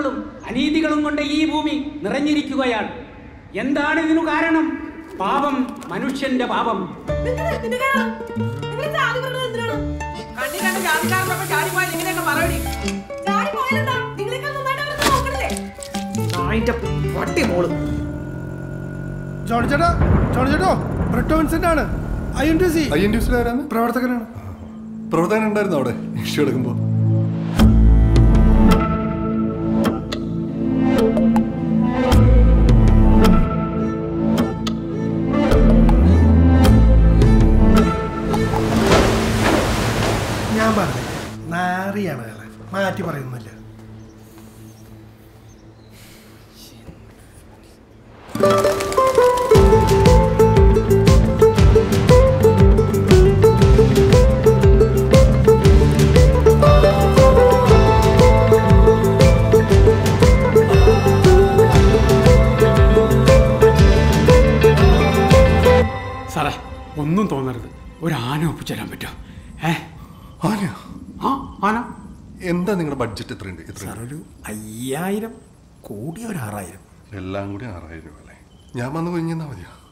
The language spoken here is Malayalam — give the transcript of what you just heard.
അക്രമങ്ങളും അനീതികളും കൊണ്ട് ഈ ഭൂമി നിറഞ്ഞിരിക്കുകയാണ്. എന്താണ് ഇതിനു കാരണം? പാപം, മനുഷ്യന്റെ പാപം. പ്രവർത്തകനാണ്. പ്രവർത്തകൻ ഉണ്ടായിരുന്നു അവിടെ ഇഷ്യൂ എടുക്കുമ്പോ. ഞാൻ പറഞ്ഞു നാറിയാണ് അയാളെ, മാറ്റി പറയുന്നില്ല. സാറേ, ഒന്നും തോന്നരുത്. ഒരു ആന ഒപ്പിച്ചേരാൻ പറ്റുമോ? ആനയോ? ആന. എന്താ നിങ്ങളുടെ ബഡ്ജറ്റ്? എത്രയുണ്ട്? ഒരു 5000 കൂടി, ഒരു 6000. എല്ലാം കൂടി 6000 രൂപ അല്ലേ? ഞാൻ വന്ന് കുഞ്ഞാൽ മതിയോ?